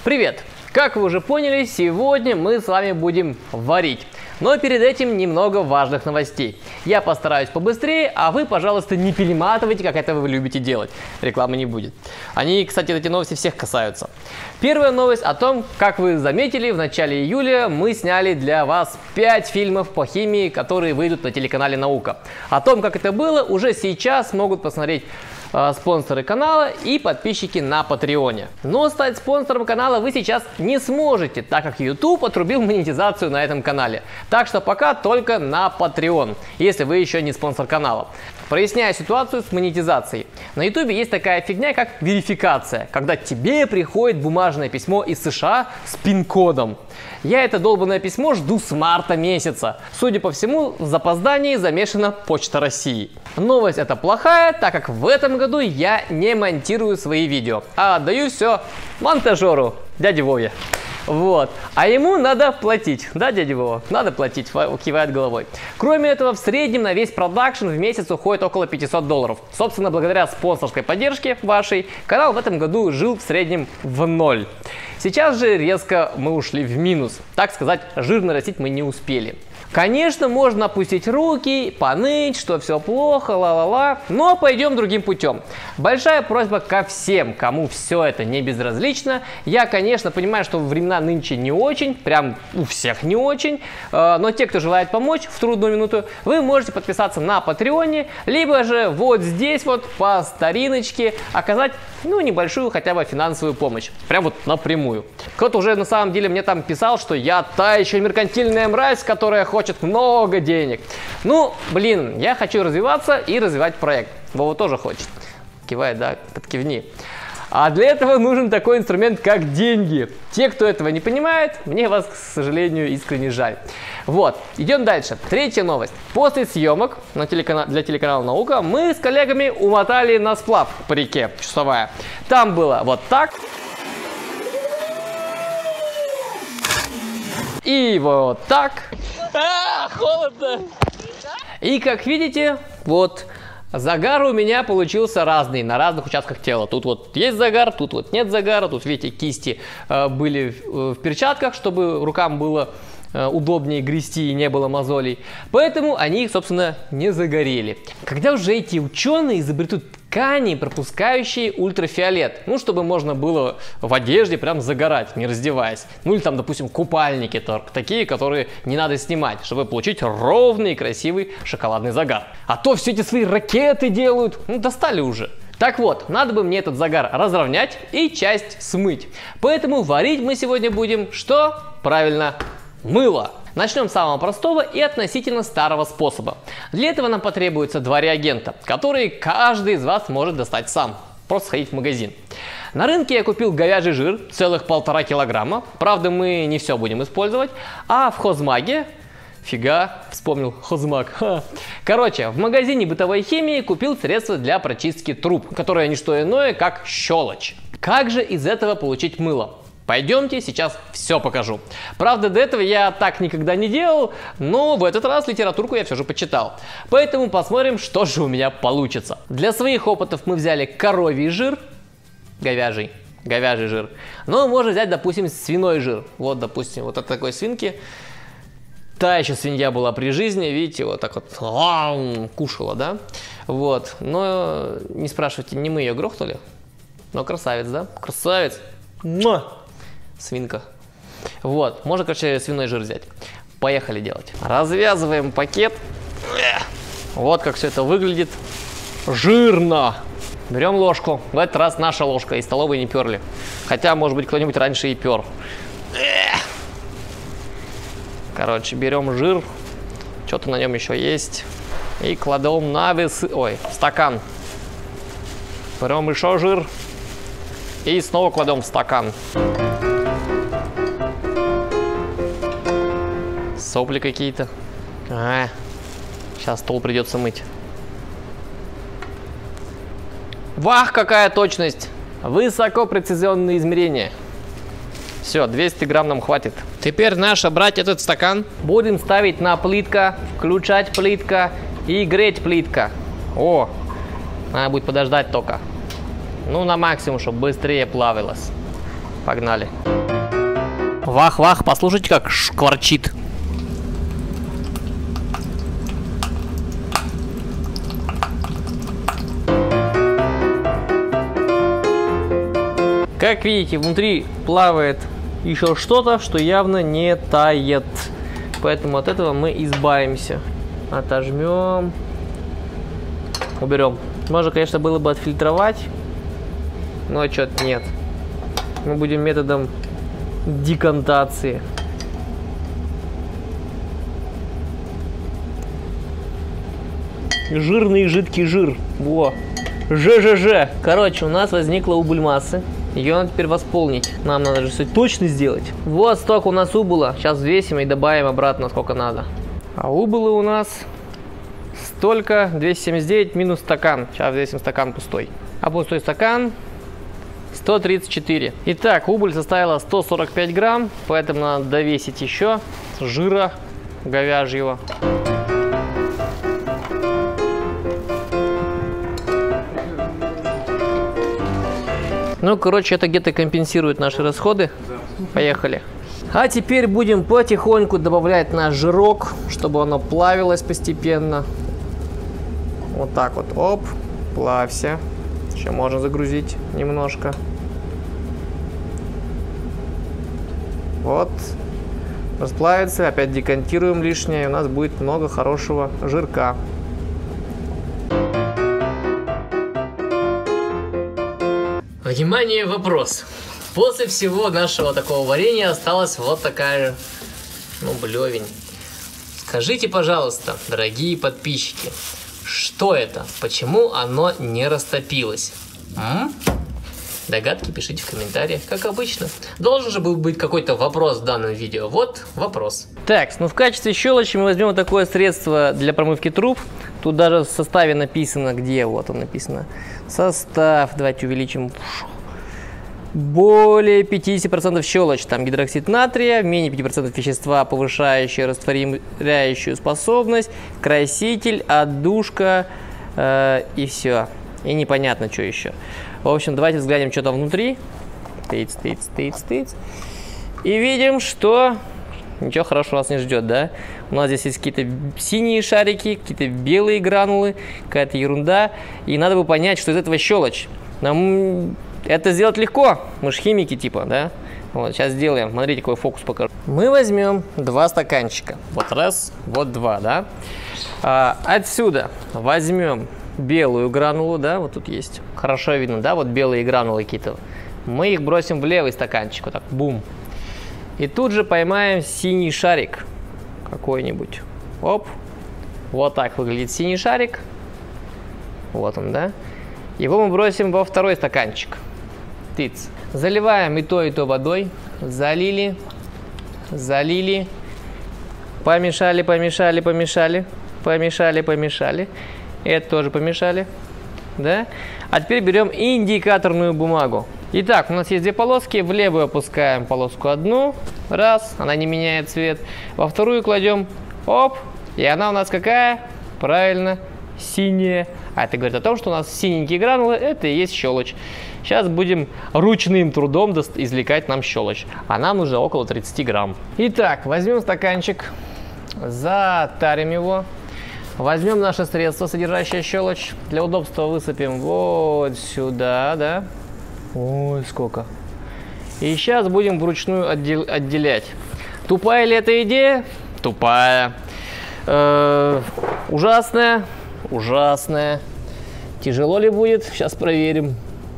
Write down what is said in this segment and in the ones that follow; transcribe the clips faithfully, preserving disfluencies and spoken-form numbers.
Привет! Как вы уже поняли, сегодня мы с вами будем варить. Но перед этим немного важных новостей. Я постараюсь побыстрее, а вы, пожалуйста, не перематывайте, как это вы любите делать. Рекламы не будет. Они, кстати, эти новости всех касаются. Первая новость о том, как вы заметили, в начале июля мы сняли для вас пять фильмов по химии, которые выйдут на телеканале «Наука». О том, как это было, уже сейчас могут посмотреть спонсоры канала и подписчики на Патреоне. Но стать спонсором канала вы сейчас не сможете, так как YouTube отрубил монетизацию на этом канале. Так что пока только на Patreon, если вы еще не спонсор канала. Проясняя ситуацию с монетизацией. На YouTube есть такая фигня, как верификация, когда тебе приходит бумажное письмо из США с пин-кодом. Я это долбанное письмо жду с марта месяца. Судя по всему, в запоздании замешана Почта России. Новость эта плохая, так как в этом году я не монтирую свои видео, а отдаю все монтажеру, дяде Вове. Вот. А ему надо платить. Да, дядя Вова? Надо платить, кивает головой. Кроме этого, в среднем на весь продакшн в месяц уходит около пятисот долларов. Собственно, благодаря спонсорской поддержке вашей, канал в этом году жил в среднем в ноль. Сейчас же резко мы ушли в минус. Так сказать, жир нарастить мы не успели. Конечно, можно опустить руки, поныть, что все плохо, ла-ла-ла, но пойдем другим путем. Большая просьба ко всем, кому все это не безразлично. Я, конечно, понимаю, что времена нынче не очень, прям у всех не очень, но те, кто желает помочь в трудную минуту, вы можете подписаться на Патреоне, либо же вот здесь вот по стариночке оказать, ну, небольшую хотя бы финансовую помощь. Прям вот напрямую. Кто-то уже на самом деле мне там писал, что я та еще меркантильная мразь, которая хочет много денег. Ну, блин, я хочу развиваться и развивать проект. Вова тоже хочет. Кивает, да, подкивни. А для этого нужен такой инструмент, как деньги. Те, кто этого не понимает, мне вас, к сожалению, искренне жаль. Вот, идем дальше. Третья новость. После съемок на телеканал, для телеканала «Наука» мы с коллегами умотали на сплав по реке Чусовая. Там было вот так. И вот так. А, холодно. И как видите, вот загар у меня получился разный на разных участках тела. Тут вот есть загар, тут вот нет загара. Тут, видите, кисти э, были в, в перчатках, чтобы рукам было э, удобнее грести и не было мозолей. Поэтому они, собственно, не загорели. Когда уже эти ученые изобретут ткани, пропускающие ультрафиолет, ну, чтобы можно было в одежде прям загорать, не раздеваясь. Ну, или там, допустим, купальники, такие, которые не надо снимать, чтобы получить ровный и красивый шоколадный загар. А то все эти свои ракеты делают, ну, достали уже. Так вот, надо бы мне этот загар разровнять и часть смыть. Поэтому варить мы сегодня будем что? Правильно, мыло. Начнем с самого простого и относительно старого способа. Для этого нам потребуется два реагента, которые каждый из вас может достать сам. Просто сходить в магазин. На рынке я купил говяжий жир, целых полтора килограмма. Правда, мы не все будем использовать. А в Хозмаге... Фига, вспомнил Хозмаг. Ха. Короче, в магазине бытовой химии купил средство для прочистки труб, которое не что иное, как щелочь. Как же из этого получить мыло? Пойдемте, сейчас все покажу. Правда, до этого я так никогда не делал, но в этот раз литературку я все же почитал. Поэтому посмотрим, что же у меня получится. Для своих опытов мы взяли коровий жир, говяжий, говяжий жир. Но можно взять, допустим, свиной жир. Вот, допустим, вот от такой свинки. Та еще свинья была при жизни, видите, вот так вот кушала, да? Вот, но не спрашивайте, не мы ее грохнули, но красавец, да? Красавец. Муа! Свинка. Вот, можно, короче, свиной жир взять. Поехали делать. Развязываем пакет. Вот как все это выглядит. Жирно. Берем ложку. В этот раз наша ложка. Из столовой не перли. Хотя, может быть, кто-нибудь раньше и пер. Короче, берем жир. Что-то на нем еще есть. И кладем на вес... Ой, в стакан. Берем еще жир. И снова кладем в стакан. Сопли какие-то. А, сейчас стол придется мыть. Вах, какая точность! Высокопрецизионные измерения. Все, двести грамм нам хватит. Теперь наше брать этот стакан. Будем ставить на плитка, включать плитка и греть плитка. О, надо будет подождать только. Ну, на максимум, чтобы быстрее плавилось. Погнали. Вах-вах, послушайте, как шкварчит. Как видите, внутри плавает еще что-то, что явно не тает. Поэтому от этого мы избавимся. Отожмем. Уберем. Можно, конечно, было бы отфильтровать, но что-то нет. Мы будем методом декантации. Жирный жидкий жир. Во. ЖЖЖ. Короче, у нас возникла убыль массы. Ее надо теперь восполнить. Нам надо же все точно сделать. Вот столько у нас убыло. Сейчас взвесим и добавим обратно сколько надо. А убыло у нас столько. двести семьдесят девять минус стакан. Сейчас взвесим стакан пустой. А пустой стакан сто тридцать четыре. Итак, убыль составила сто сорок пять грамм. Поэтому надо довесить еще жира говяжьего. Ну, короче, это где-то компенсирует наши расходы. Поехали. А теперь будем потихоньку добавлять наш жирок, чтобы оно плавилось постепенно. Вот так вот. Оп, плавься. Еще можно загрузить немножко. Вот. Расплавится. Опять декантируем лишнее. И у нас будет много хорошего жирка. Внимание, вопрос. После всего нашего такого варенья осталась вот такая же, ну, блевень. Скажите, пожалуйста, дорогие подписчики, что это? Почему оно не растопилось? М? Догадки пишите в комментариях, как обычно. Должен же был быть какой-то вопрос в данном видео. Вот вопрос. Так, ну в качестве щелочи мы возьмем такое средство для промывки труб. Тут даже в составе написано, где вот он написано. Состав, давайте увеличим. Более пятидесяти процентов щелочь, там гидроксид натрия, менее пяти процентов вещества, повышающие растворяющую способность, краситель, отдушка э, и все. И непонятно, что еще. В общем, давайте взглянем, что там внутри. Тыц, тыц, тыц, тыц. И видим, что ничего хорошего нас не ждет, да? У нас здесь есть какие-то синие шарики, какие-то белые гранулы, какая-то ерунда. И надо бы понять, что из этого щелочь. Нам это сделать легко. Мы же химики типа, да? Вот, сейчас сделаем. Смотрите, какой фокус покажу. Мы возьмем два стаканчика. Вот раз, вот два, да? А, отсюда возьмем белую гранулу, да, вот тут есть. Хорошо видно, да, вот белые гранулы какие-то. Мы их бросим в левый стаканчик, вот так, бум. И тут же поймаем синий шарик какой-нибудь. Оп. Вот так выглядит синий шарик. Вот он, да. Его мы бросим во второй стаканчик. Тыц. Заливаем и то, и то водой. Залили. Залили. Помешали, помешали, помешали. Помешали, помешали. Это тоже помешали. Да? А теперь берем индикаторную бумагу. Итак, у нас есть две полоски. В левую опускаем полоску одну. Раз. Она не меняет цвет. Во вторую кладем. Оп. И она у нас какая? Правильно. Синяя. А это говорит о том, что у нас синенькие гранулы. Это и есть щелочь. Сейчас будем ручным трудом извлекать нам щелочь. А нам нужно около тридцати грамм. Итак, возьмем стаканчик. Затарим его. Возьмем наше средство, содержащее щелочь. Для удобства высыпем вот сюда, да. Ой, сколько. И сейчас будем вручную отдел отделять. Тупая ли эта идея? Тупая. Э-э, ужасная? Ужасная. Тяжело ли будет? Сейчас проверим.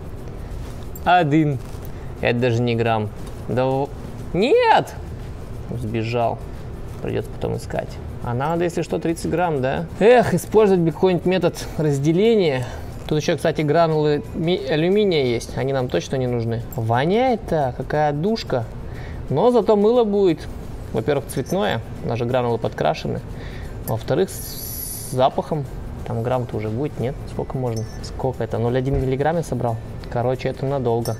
Один. Это даже не грамм. Да... Нет! Сбежал. Придется потом искать. А надо, если что, тридцать грамм, да? Эх, использовать бы какой-нибудь метод разделения. Тут еще, кстати, гранулы алюминия есть. Они нам точно не нужны. Воняет-то, какая душка. Но зато мыло будет, во-первых, цветное. Даже гранулы подкрашены. Во-вторых, с запахом. Там грамм-то уже будет, нет? Сколько можно? Сколько это? ноль целых один миллиграмм я собрал. Короче, это надолго.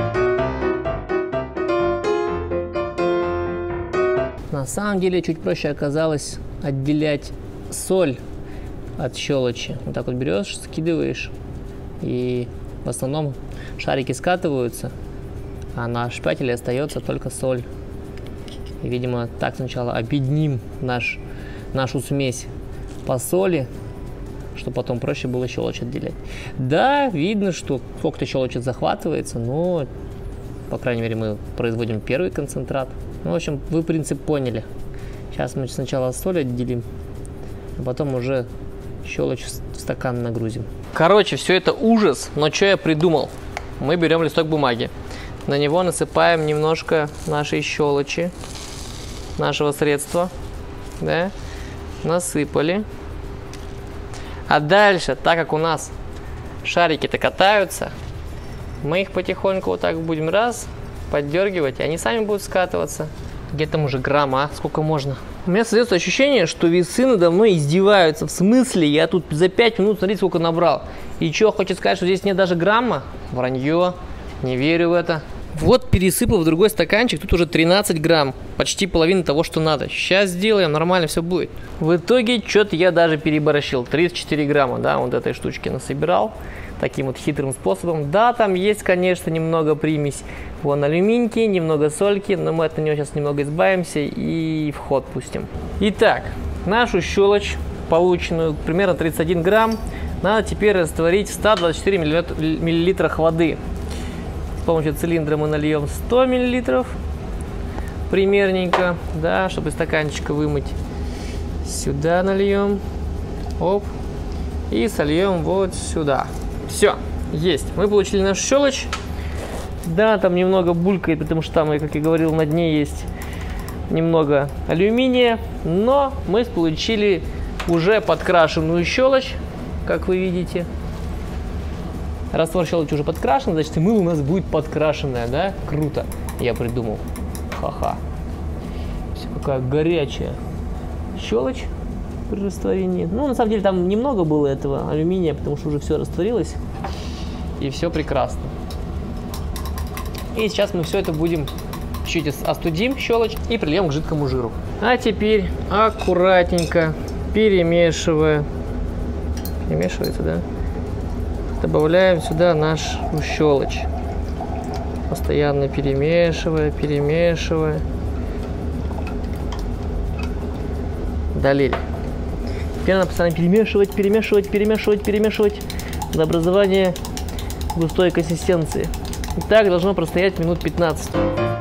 На самом деле чуть проще оказалось отделять соль от щелочи. Вот так вот берешь, скидываешь, и в основном шарики скатываются, а на шпателе остается только соль. И, видимо, так сначала объединим наш, нашу смесь по соли, чтобы потом проще было щелочь отделять. Да, видно, что сколько-то щелочь захватывается, но, по крайней мере, мы производим первый концентрат. Ну, в общем, вы принцип поняли. Сейчас мы сначала соль отделим, а потом уже щелочь в стакан нагрузим. Короче, все это ужас, но что я придумал? Мы берем листок бумаги, на него насыпаем немножко нашей щелочи, нашего средства, да, насыпали. А дальше, так как у нас шарики-то катаются, мы их потихоньку вот так будем раз поддергивать, и они сами будут скатываться. Где там уже грамм, а? Сколько можно? У меня создается ощущение, что весы надо мной издеваются. В смысле? Я тут за пять минут, смотрите, сколько набрал. И что, хочет сказать, что здесь нет даже грамма? Вранье. Не верю в это. Вот пересыпал в другой стаканчик, тут уже тринадцать грамм. Почти половина того, что надо. Сейчас сделаем, нормально все будет. В итоге, что-то я даже переборщил. тридцать четыре грамма, да, вот этой штучки насобирал. Таким вот хитрым способом. Да, там есть, конечно, немного примесь. Вон алюминьки, немного сольки, но мы от него сейчас немного избавимся и в ход пустим. Итак, нашу щелочь, полученную примерно тридцать один грамм, надо теперь растворить в ста двадцати четырёх миллилитрах воды. С помощью цилиндра мы нальем сто миллилитров примерненько, да, чтобы из стаканчика вымыть. Сюда нальем, оп, и сольем вот сюда. Все, есть. Мы получили нашу щелочь. Да, там немного булькает, потому что там, как я говорил, на дне есть немного алюминия. Но мы получили уже подкрашенную щелочь, как вы видите. Раствор щелочи уже подкрашен, значит, и мыло у нас будет подкрашенное, да? Круто. Я придумал. Ха-ха. Все какая горячая щелочь при растворении. Ну, на самом деле, там немного было этого алюминия, потому что уже все растворилось. И все прекрасно. И сейчас мы все это будем чуть остудим щелочь и прильем к жидкому жиру. А теперь аккуратненько перемешивая, перемешивается, да? Добавляем сюда нашу щелочь. Постоянно перемешивая, перемешивая. Долили. Теперь надо постоянно перемешивать, перемешивать, перемешивать, перемешивать до образования густой консистенции. И так должно простоять минут пятнадцать.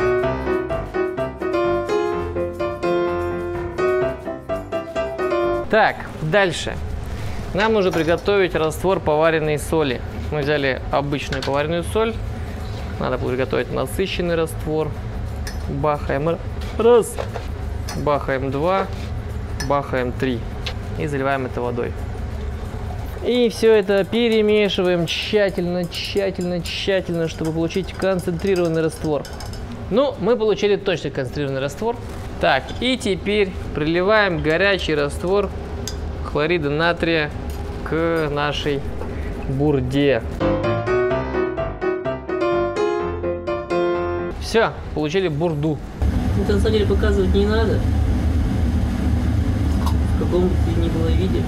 Так, дальше. Нам нужно приготовить раствор поваренной соли. Мы взяли обычную поваренную соль. Надо приготовить насыщенный раствор. Бахаем раз, бахаем два, бахаем три. И заливаем это водой. И все это перемешиваем тщательно, тщательно, тщательно, чтобы получить концентрированный раствор. Ну, мы получили точно концентрированный раствор. Так, и теперь приливаем горячий раствор хлорида натрия к нашей бурде. Все, получили бурду. Это на самом деле показывать не надо. В каком бы ни было виде.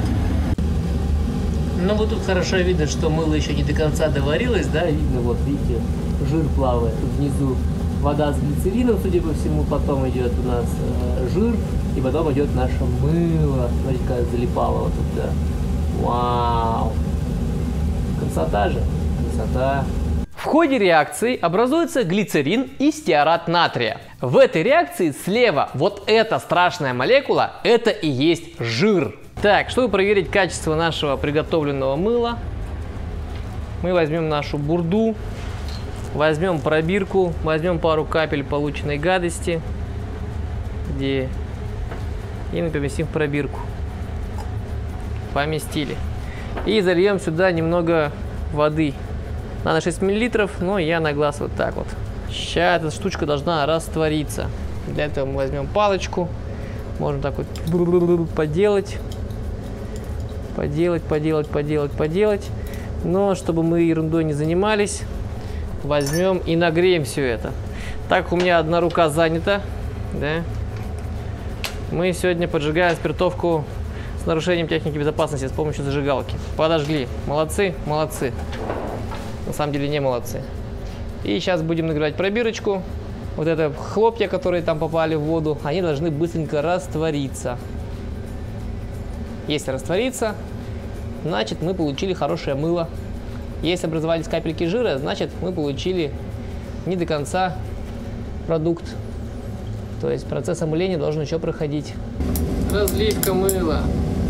Но вот тут хорошо видно, что мыло еще не до конца доварилось, да, видно, вот видите, жир плавает тут внизу. Вода с глицерином, судя по всему, потом идет у нас э, жир, и потом идет наше мыло. Смотрите, как залипало вот тут, да. Вау! Красота же, красота. В ходе реакции образуется глицерин и стеарат натрия. В этой реакции слева вот эта страшная молекула, это и есть жир. Так, чтобы проверить качество нашего приготовленного мыла, мы возьмем нашу бурду, возьмем пробирку, возьмем пару капель полученной гадости, где и поместим в пробирку. Поместили. И зальем сюда немного воды. Надо шесть миллилитров, но я на глаз вот так вот. Сейчас эта штучка должна раствориться. Для этого мы возьмем палочку. Можно так вот поделать. Поделать, поделать, поделать, поделать. Но чтобы мы ерундой не занимались, возьмем и нагреем все это. Так как у меня одна рука занята, да, мы сегодня поджигаем спиртовку с нарушением техники безопасности с помощью зажигалки. Подожгли. Молодцы, молодцы. На самом деле не молодцы. И сейчас будем нагревать пробирочку. Вот это хлопья, которые там попали в воду, они должны быстренько раствориться. Если раствориться, значит мы получили хорошее мыло. Если образовались капельки жира, значит мы получили не до конца продукт. То есть процесс омыления должен еще проходить. Разливка мыла.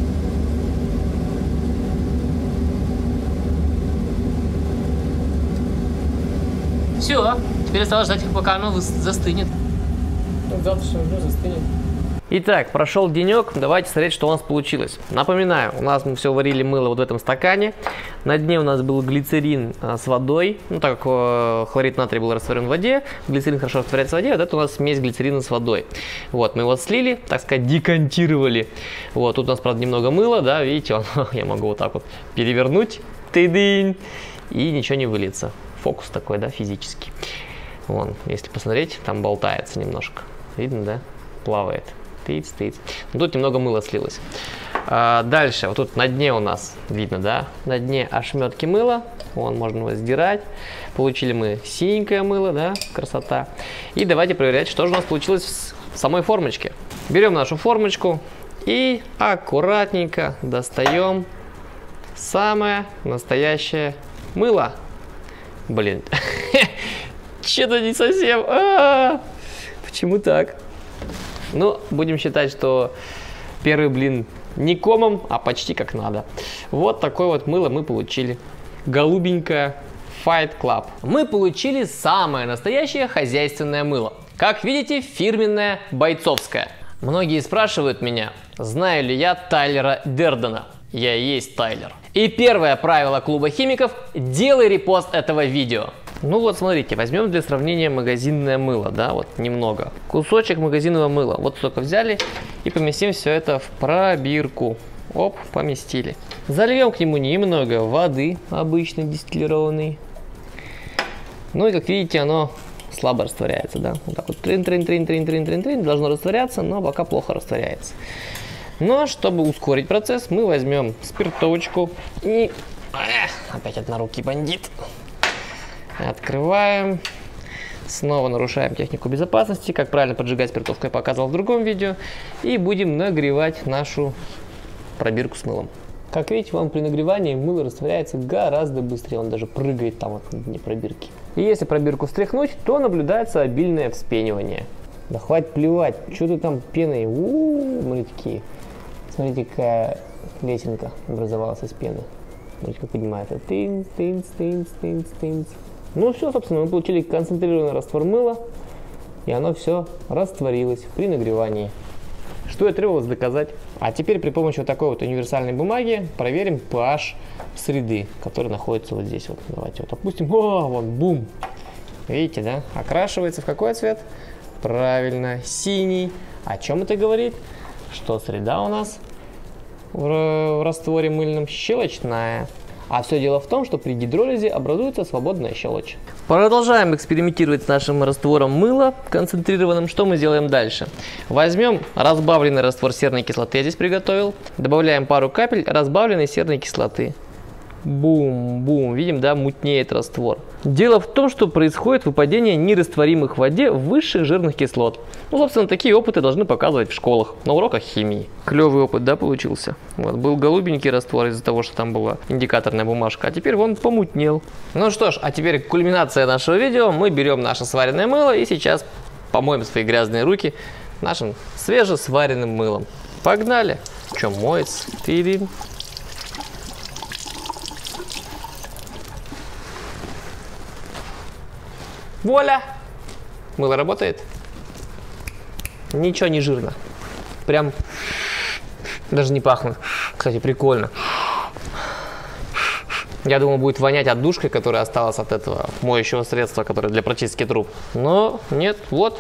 Все, теперь осталось ждать, пока оно застынет. Завтра уже застынет. Итак, прошел денек, давайте смотреть, что у нас получилось. Напоминаю, у нас мы все варили мыло вот в этом стакане. На дне у нас был глицерин а, с водой. Ну, так как э, хлорид натрия был растворен в воде, глицерин хорошо растворяется в воде, вот это у нас смесь глицерина с водой. Вот, мы его слили, так сказать, декантировали. Вот, тут у нас, правда, немного мыла, да, видите, он, я могу вот так вот перевернуть, ты-дынь, и ничего не выльется. Фокус такой, да, физический. Вон, если посмотреть, там болтается немножко. Видно, да? Плавает. Тыц, тыц. Но тут немного мыла слилось. А, дальше, вот тут на дне у нас видно, да? На дне ошметки мыла. Вон, можно его сдирать. Получили мы синенькое мыло, да? Красота. И давайте проверять, что же у нас получилось в самой формочке. Берем нашу формочку и аккуратненько достаем самое настоящее мыло. Блин, что-то не совсем. А-а-а! Почему так? Ну, будем считать, что первый блин не комом, а почти как надо. Вот такое вот мыло мы получили. Голубенькое Fight Club. Мы получили самое настоящее хозяйственное мыло. Как видите, фирменное бойцовское. Многие спрашивают меня, знаю ли я Тайлера Дердена. Я и есть Тайлер. И первое правило клуба химиков – делай репост этого видео. Ну вот смотрите, возьмем для сравнения магазинное мыло, да, вот немного. Кусочек магазинного мыла, вот столько взяли и поместим все это в пробирку. Оп, поместили. Зальем к нему немного воды, обычной дистиллированной. Ну и как видите, оно слабо растворяется, да. Вот так вот трин-трин-трин-трин-трин-трин-трин, должно растворяться, но пока плохо растворяется. Но чтобы ускорить процесс, мы возьмем спиртовочку и... Эх, опять одна руки бандит. Открываем. Снова нарушаем технику безопасности. Как правильно поджигать спиртовку я показывал в другом видео. И будем нагревать нашу пробирку с мылом. Как видите, вам при нагревании мыло растворяется гораздо быстрее. Он даже прыгает там вот на дне пробирки. И если пробирку встряхнуть, то наблюдается обильное вспенивание. Да хватит плевать. Что ты там пеной? У-у-у, смотрите, какие. Смотрите, какая лесенка образовалась из пены. Смотрите, как поднимается. Тынц, тынц, тынц, тынц, тынц. Ну все, собственно, мы получили концентрированный раствор мыла. И оно все растворилось при нагревании. Что и требовалось доказать. А теперь при помощи вот такой вот универсальной бумаги проверим pH среды, который находится вот здесь. Вот. Давайте вот опустим. О, вон, бум. Видите, да? Окрашивается в какой цвет? Правильно, синий. О чем это говорит? Что среда у нас в растворе мыльном щелочная. А все дело в том, что при гидролизе образуется свободная щелочь. Продолжаем экспериментировать с нашим раствором мыла концентрированным. Что мы сделаем дальше? Возьмем разбавленный раствор серной кислоты, я здесь приготовил. Добавляем пару капель разбавленной серной кислоты. Бум-бум. Видим, да, мутнеет раствор. Дело в том, что происходит выпадение нерастворимых в воде высших жирных кислот. Ну, собственно, такие опыты должны показывать в школах, на уроках химии. Клевый опыт, да, получился? Вот, был голубенький раствор из-за того, что там была индикаторная бумажка, а теперь вон помутнел. Ну что ж, а теперь кульминация нашего видео. Мы берем наше сваренное мыло и сейчас помоем свои грязные руки нашим свежесваренным мылом. Погнали! Че, моется? Ты-дин. Вуаля! Мыло работает. Ничего не жирно. Прям даже не пахнет. Кстати, прикольно. Я думал, будет вонять отдушкой, которая осталась от этого моющего средства, которое для прочистки труб. Но нет, вот.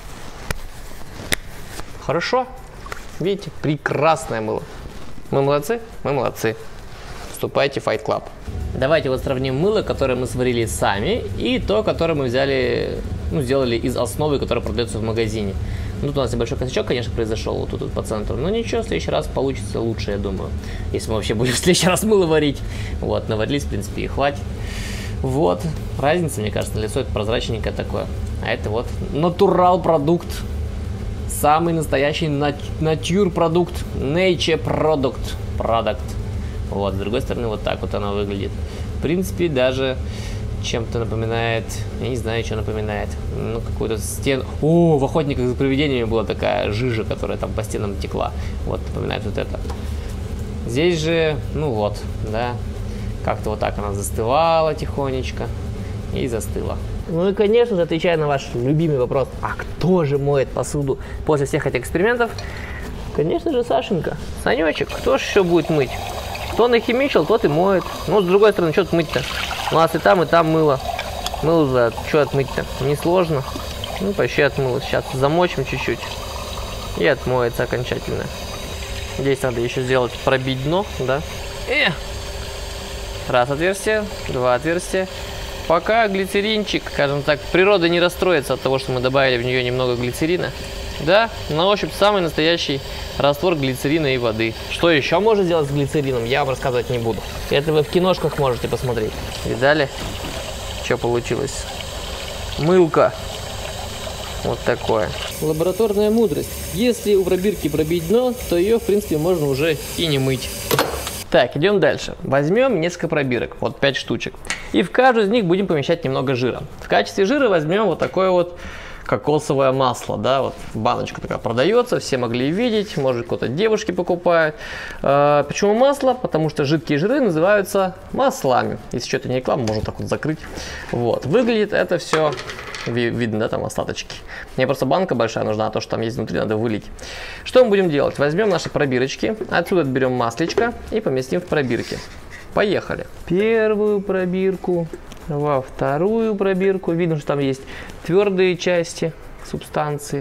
Хорошо. Видите, прекрасное мыло. Мы молодцы? Мы молодцы. Вступайте в Fight Club. Давайте вот сравним мыло, которое мы сварили сами, и то, которое мы взяли, ну, сделали из основы, которая продается в магазине. Ну, тут у нас небольшой косячок, конечно, произошел вот тут вот по центру, но ничего, в следующий раз получится лучше, я думаю. Если мы вообще будем в следующий раз мыло варить. Вот, наварились, в принципе, и хватит. Вот, разница, мне кажется, лицо это прозрачненькое такое. А это вот натурал продукт. Самый настоящий натюр продукт. Nature продукт. Продукт. Вот, с другой стороны, вот так вот оно выглядит. В принципе, даже чем-то напоминает, я не знаю, что напоминает. Ну, какую-то стену. О, в охотниках за привидениями была такая жижа, которая там по стенам текла. Вот, напоминает вот это. Здесь же, ну вот, да, как-то вот так она застывала тихонечко и застыла. Ну и, конечно же, отвечая на ваш любимый вопрос, а кто же моет посуду после всех этих экспериментов? Конечно же, Сашенька. Санечек, кто же еще будет мыть? Кто нахимичил, тот и моет. Ну, с другой стороны, что тут мыть-то? У нас и там, и там мыло. Мыло за, что отмыть-то? Несложно. Ну, почти отмыло. Сейчас замочим чуть-чуть. И отмоется окончательно. Здесь надо еще сделать, пробить дно, да? Э! Раз отверстие, два отверстия. Пока глицеринчик, скажем так, природа не расстроится от того, что мы добавили в нее немного глицерина. Да, на ощупь самый настоящий раствор глицерина и воды. Что еще можно сделать с глицерином, я вам рассказывать не буду. Это вы в киношках можете посмотреть. Видали, что получилось? Мылка. Вот такое. Лабораторная мудрость. Если у пробирки пробить дно, то ее, в принципе, можно уже и не мыть. Так, идем дальше. Возьмем несколько пробирок, вот пять штучек. И в каждую из них будем помещать немного жира. В качестве жира возьмем вот такое вот кокосовое масло, да, вот баночка такая продается, все могли видеть, может кто-то девушки покупает. А, почему масло? Потому что жидкие жиры называются маслами. Если что-то не реклама, можно так вот закрыть. Вот, выглядит это все, видно, да, там остаточки. Мне просто банка большая нужна, а то, что там есть внутри, надо вылить. Что мы будем делать? Возьмем наши пробирочки, отсюда берем маслечко и поместим в пробирки. Поехали. Первую пробирку. Во вторую пробирку. Видно, что там есть твердые части субстанции.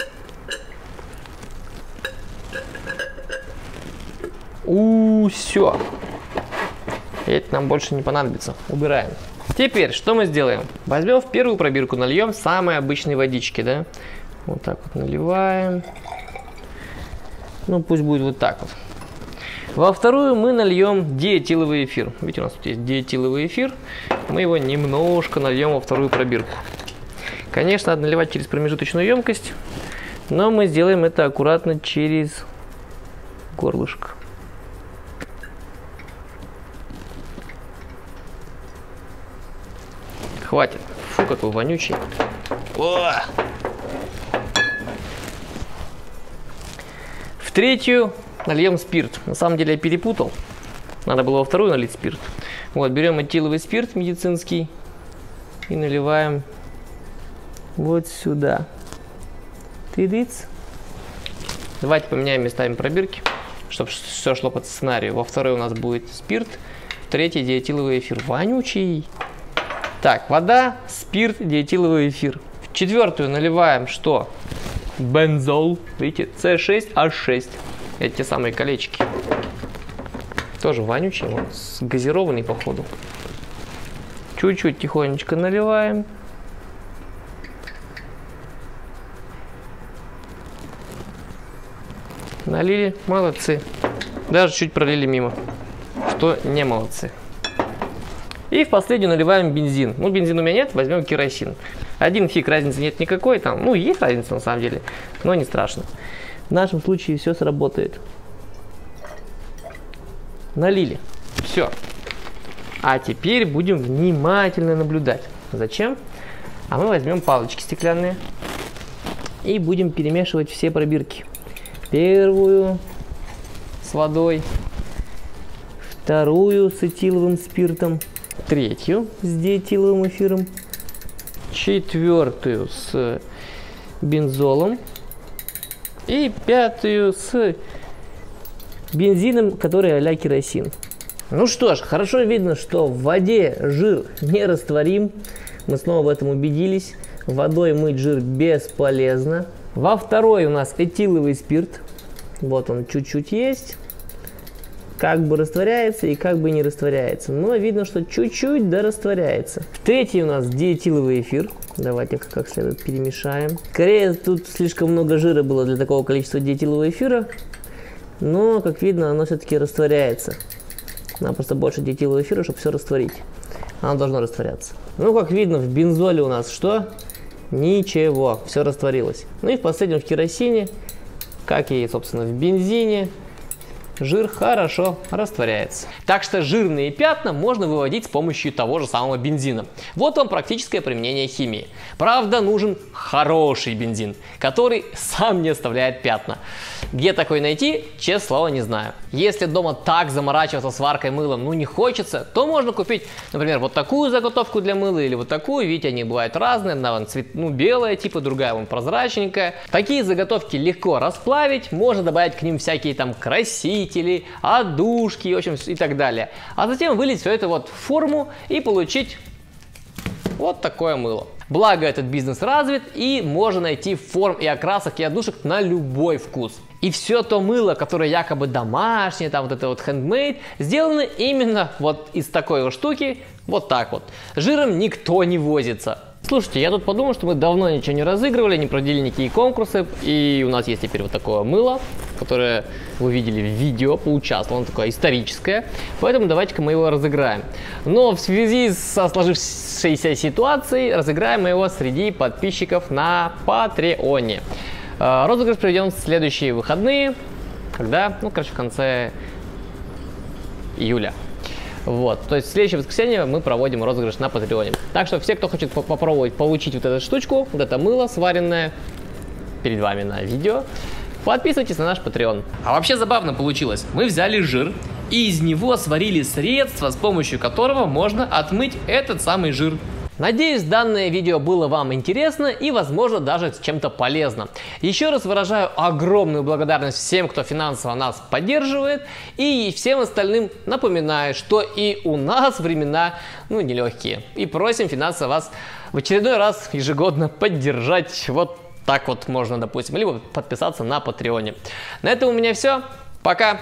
У, все. Это нам больше не понадобится. Убираем. Теперь, что мы сделаем? Возьмем в первую пробирку, нальем самой обычной водички, да? Вот так вот наливаем. Ну, пусть будет вот так вот. Во вторую мы нальем диэтиловый эфир. Видите, у нас тут есть диэтиловый эфир. Мы его немножко нальем во вторую пробирку. Конечно, надо наливать через промежуточную емкость, но мы сделаем это аккуратно через горлышко. Хватит. Фу, какой вонючий. О! В третью нальем спирт. На самом деле я перепутал. Надо было во вторую налить спирт. Вот, берем этиловый спирт медицинский и наливаем вот сюда. Тыдыц. Давайте поменяем местами пробирки, чтобы все шло по сценарию. Во второй у нас будет спирт, в третьей диэтиловый эфир. Вонючий. Так, вода, спирт, диэтиловый эфир. В четвертую наливаем что? Бензол. Видите, С шесть H шесть. Это те самые колечки. Тоже вонючий, вот, газированный походу. Чуть-чуть тихонечко наливаем. Налили, молодцы. Даже чуть пролили мимо, что не молодцы. И в последнюю наливаем бензин. Ну, бензин у меня нет, возьмем керосин. Один фиг, разницы нет никакой там. Ну, есть разница на самом деле, но не страшно. В нашем случае все сработает. Налили. Все. А теперь будем внимательно наблюдать. Зачем? А мы возьмем палочки стеклянные и будем перемешивать все пробирки. Первую с водой, вторую с этиловым спиртом, третью с диэтиловым эфиром, четвертую с бензолом и пятую с бензином, который а-ля керосин. Ну что ж, хорошо видно, что в воде жир нерастворим. Мы снова в этом убедились. Водой мыть жир бесполезно. Во второй у нас этиловый спирт. Вот он чуть-чуть есть. Как бы растворяется и как бы не растворяется. Но видно, что чуть-чуть да растворяется. В третьей у нас диэтиловый эфир. Давайте как следует перемешаем. Скорее, тут слишком много жира было для такого количества диэтилового эфира. Но, как видно, оно все-таки растворяется. Нам просто больше диэтилового эфира, чтобы все растворить. оно должно растворяться. Ну, как видно, в бензоле у нас что? Ничего, все растворилось. Ну и в последнем в керосине, как и, собственно, в бензине, жир хорошо растворяется. Так что жирные пятна можно выводить с помощью того же самого бензина. Вот вам практическое применение химии. Правда, нужен хороший бензин, который сам не оставляет пятна. Где такой найти, честное слово, не знаю. Если дома так заморачиваться сваркой мылом, ну не хочется, то можно купить, например, вот такую заготовку для мыла или вот такую. Видите, они бывают разные. Одна вон цвет, ну, белая типа, другая вон прозрачненькая. Такие заготовки легко расплавить. Можно добавить к ним всякие там красители, отдушки, в общем, и так далее. А затем вылить все это вот в форму и получить вот такое мыло. Благо этот бизнес развит, и можно найти форм и окрасок и отдушек на любой вкус. И все то мыло, которое якобы домашнее, там вот это вот handmade, сделано именно вот из такой вот штуки, вот так вот. Жиром никто не возится. Слушайте, я тут подумал, что мы давно ничего не разыгрывали, не проводили никакие конкурсы, и у нас есть теперь вот такое мыло, которое вы видели в видео, поучаствовало, оно такое историческое, поэтому давайте-ка мы его разыграем. Но в связи со сложившейся ситуацией разыграем мы его среди подписчиков на Патреоне. Розыгрыш проведем в следующие выходные, когда, ну, короче, в конце июля. Вот, то есть в следующее воскресенье мы проводим розыгрыш на Патреоне. Так что все, кто хочет по попробовать получить вот эту штучку, вот это мыло сваренное, перед вами на видео, подписывайтесь на наш Patreon. А вообще забавно получилось. Мы взяли жир и из него сварили средство, с помощью которого можно отмыть этот самый жир. Надеюсь, данное видео было вам интересно и, возможно, даже чем-то полезно. Еще раз выражаю огромную благодарность всем, кто финансово нас поддерживает, и всем остальным напоминаю, что и у нас времена, ну, нелегкие. И просим финансово вас в очередной раз ежегодно поддержать. Вот так вот можно, допустим, либо подписаться на Патреоне. На этом у меня все. Пока!